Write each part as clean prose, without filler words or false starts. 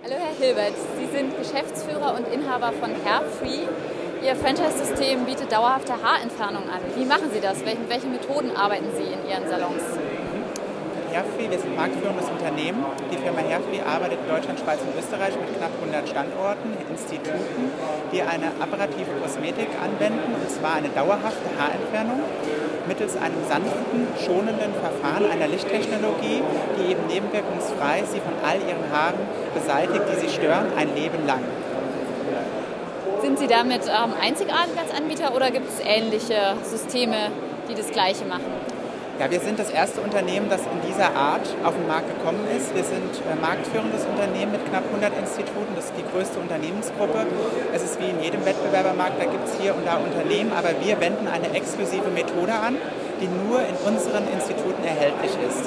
Hallo Herr Hilbert, Sie sind Geschäftsführer und Inhaber von Hairfree. Ihr Franchise-System bietet dauerhafte Haarentfernung an. Wie machen Sie das? Mit welchen Methoden arbeiten Sie in Ihren Salons? Hairfree, wir sind marktführendes Unternehmen. Die Firma Hairfree arbeitet in Deutschland, Schweiz und Österreich mit knapp 100 Standorten, Instituten, die eine apparative Kosmetik anwenden, und zwar eine dauerhafte Haarentfernung mittels einem sanften, schonenden Verfahren einer Lichttechnologie, die eben nebenwirkungsfrei sie von all ihren Haaren beseitigt, die sie stören, ein Leben lang. Sind Sie damit einzigartig als Anbieter oder gibt es ähnliche Systeme, die das Gleiche machen? Ja, wir sind das erste Unternehmen, das in dieser Art auf den Markt gekommen ist. Wir sind marktführendes Unternehmen mit knapp 100 Instituten. Das ist die größte Unternehmensgruppe. Es ist wie in jedem Wettbewerbermarkt, da gibt es hier und da Unternehmen, aber wir wenden eine exklusive Methode an, die nur in unseren Instituten erhältlich ist.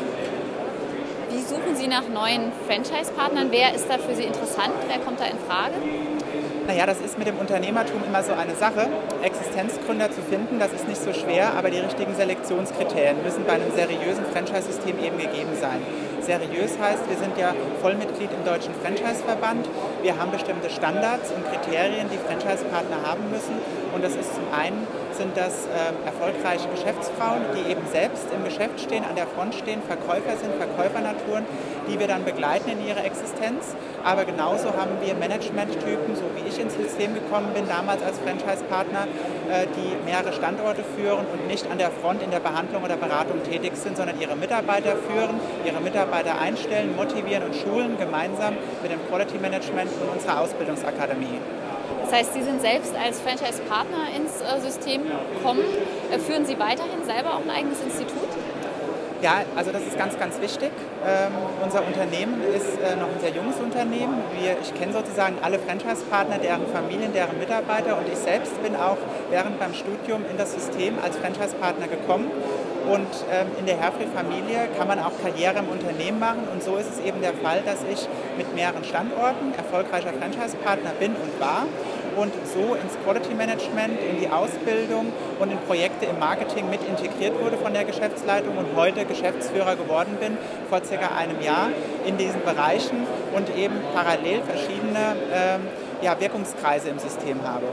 Wie suchen Sie nach neuen Franchise-Partnern? Wer ist da für Sie interessant? Wer kommt da in Frage? Naja, das ist mit dem Unternehmertum immer so eine Sache. Existenzgründer zu finden, das ist nicht so schwer, aber die richtigen Selektionskriterien müssen bei einem seriösen Franchise-System eben gegeben sein. Seriös heißt, wir sind ja Vollmitglied im Deutschen Franchise-Verband. Wir haben bestimmte Standards und Kriterien, die Franchise-Partner haben müssen. Und das ist zum einen sind das erfolgreiche Geschäftsfrauen, die eben selbst im Geschäft stehen, an der Front stehen, Verkäufer sind, Verkäufernaturen, die wir dann begleiten in ihrer Existenz. Aber genauso haben wir Management-Typen, so wie ich ins System gekommen bin, damals als Franchise-Partner, die mehrere Standorte führen und nicht an der Front in der Behandlung oder Beratung tätig sind, sondern ihre Mitarbeiter führen, ihre Mitarbeiter einstellen, motivieren und schulen, gemeinsam mit dem Quality Management und unserer Ausbildungsakademie. Das heißt, Sie sind selbst als Franchise-Partner ins System gekommen. Führen Sie weiterhin selber auch ein eigenes Institut? Ja, also das ist ganz, ganz wichtig. Unser Unternehmen ist noch ein sehr junges Unternehmen. Ich kenne sozusagen alle Franchise-Partner, deren Familien, deren Mitarbeiter, und ich selbst bin auch während meinem Studium in das System als Franchise-Partner gekommen. Und in der Hairfree-Familie kann man auch Karriere im Unternehmen machen, und so ist es eben der Fall, dass ich mit mehreren Standorten erfolgreicher Franchise-Partner bin und war und so ins Quality Management, in die Ausbildung und in Projekte im Marketing mit integriert wurde von der Geschäftsleitung und heute Geschäftsführer geworden bin, vor circa einem Jahr in diesen Bereichen, und eben parallel verschiedene Wirkungskreise im System habe.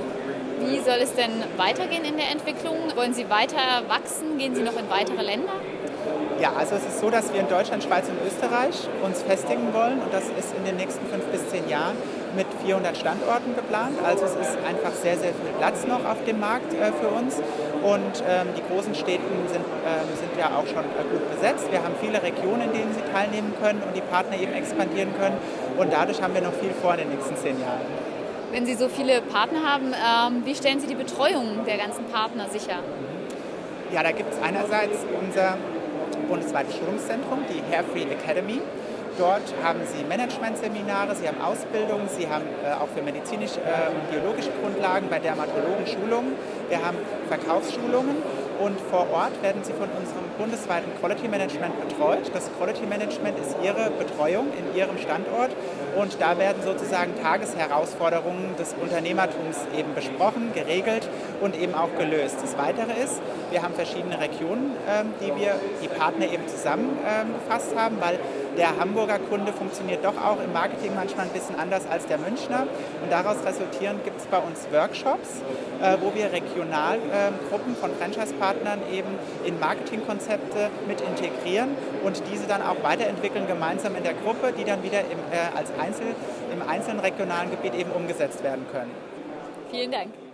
Wie soll es denn weitergehen in der Entwicklung? Wollen Sie weiter wachsen? Gehen Sie noch in weitere Länder? Ja, also es ist so, dass wir in Deutschland, Schweiz und Österreich uns festigen wollen, und das ist in den nächsten 5 bis 10 Jahren mit 400 Standorten geplant. Also es ist einfach sehr, sehr viel Platz noch auf dem Markt für uns, und die großen Städte sind ja auch schon gut besetzt. Wir haben viele Regionen, in denen sie teilnehmen können und die Partner eben expandieren können, und dadurch haben wir noch viel vor in den nächsten 10 Jahren. Wenn Sie so viele Partner haben, wie stellen Sie die Betreuung der ganzen Partner sicher? Ja, da gibt es einerseits unser bundesweites Schulungszentrum, die Hairfree Academy. Dort haben Sie Managementseminare, Sie haben Ausbildungen, Sie haben auch für medizinisch-biologische Grundlagen bei Dermatologen Schulungen. Wir haben Verkaufsschulungen, und vor Ort werden Sie von unserem bundesweiten Quality Management betreut. Das Quality Management ist Ihre Betreuung in Ihrem Standort, und da werden sozusagen Tagesherausforderungen des Unternehmertums eben besprochen, geregelt und eben auch gelöst. Das Weitere ist, wir haben verschiedene Regionen, die Partner eben zusammengefasst haben, weil der Hamburger Kunde funktioniert doch auch im Marketing manchmal ein bisschen anders als der Münchner, und daraus resultierend gibt es bei uns Workshops, wo wir regional Gruppen von Franchise-Partnern eben in Marketingkonzepte mit integrieren und diese dann auch weiterentwickeln gemeinsam in der Gruppe, die dann wieder im einzelnen regionalen Gebiet eben umgesetzt werden können. Vielen Dank.